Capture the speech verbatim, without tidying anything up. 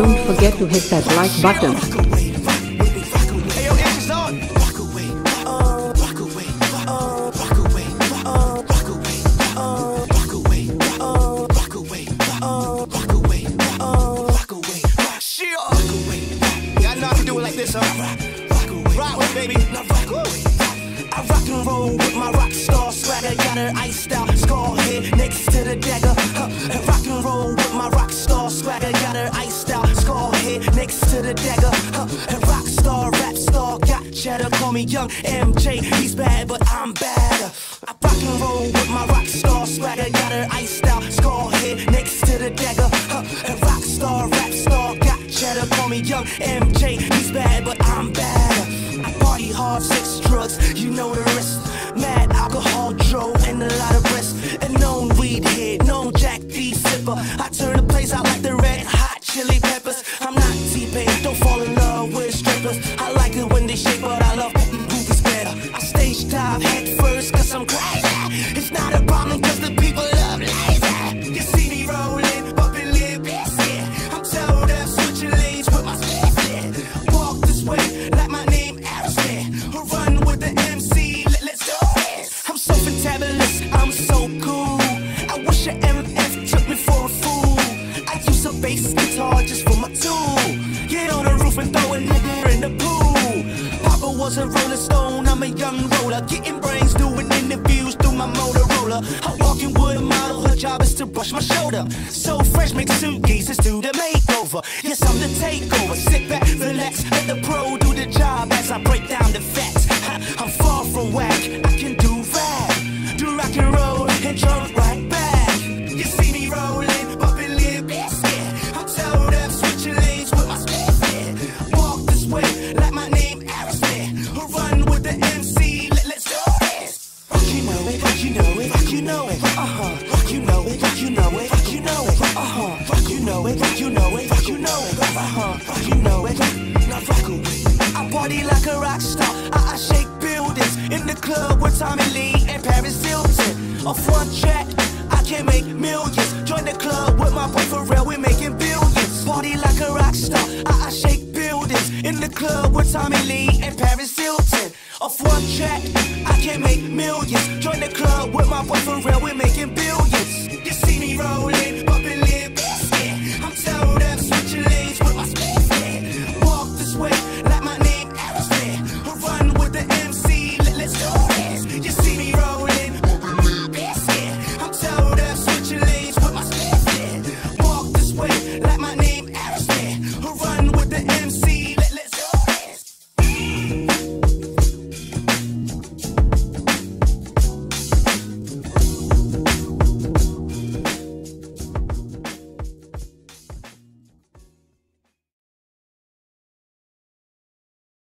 Don't forget to hit that like button. Rock with baby. I rock and roll with my rock star swagger. Got her iced out, skull head next to the dagger. Huh. I rock and roll with my rock star swagger. Got her iced out, skull head next to the dagger. Huh. A rock star, rap star, got cheddar. Call me Young M J. He's bad, but I'm badder. I rock and roll with my rock star swagger. Got her iced out, skull head next to the dagger. Huh. A rock star, rap star, got cheddar. Call me Young M J. He's bad, but I'm badder. I party hard, sex, drugs, you know the rest. Mad alcohol, dro, and a lot of rest. And known weed head, known Jack D sipper. I turn the place out like the red hot chili peppers. I'm not T-Pain, don't fall in love with strippers. I like it when they shake, but I love groupies better. I stage dive head first, cause I'm crazy. It's not a problem, cause the people love lazy. You see me rolling, bumping lip, yeah. I'm told up, switching lanes with my space, yeah. Walk this way, like my name run with the M C, let, let's do this. I'm so fantabulous, I'm so cool. I wish a M F took me for a fool. I use a bass guitar just for my tool. Get on the roof and throw a nigga in the pool. Papa was a rolling stone, I'm a young roller. Getting brains, doing interviews through my Motorola. I'm walking with a model, her job is to brush my shoulder. So fresh, make suitcases do the makeover. Yes, I'm the takeover, sit back, relax, let the pro do the job as I break down the facts. I'm far from whack, I can do rap, do rock and roll and jump right back. You see me rolling, bumping lip, yeah. I'm told up, switching lanes with my space, yeah. Walk this way, like my name Aerosmith. Run with the M C, let, let's do this. Rock, you know it, rock, you know it, rock, you know it, uh-huh. Rock, you know it, rock, you know it, rock, you know it, uh-huh. Rock, you know it, rock, you know it, rock, you know it, uh-huh. Rock, you know it, now rock away. I party like a rock star, I, I shake buildings in the club with Tommy Lee and Paris Hilton. Off one track, I can make millions. Join the club with my boy Pharrell, we're making billions. Party like a rock star, I, I shake buildings in the club with Tommy Lee and Paris Hilton. Off one track, I can make millions. Join the club with my boy Pharrell, we're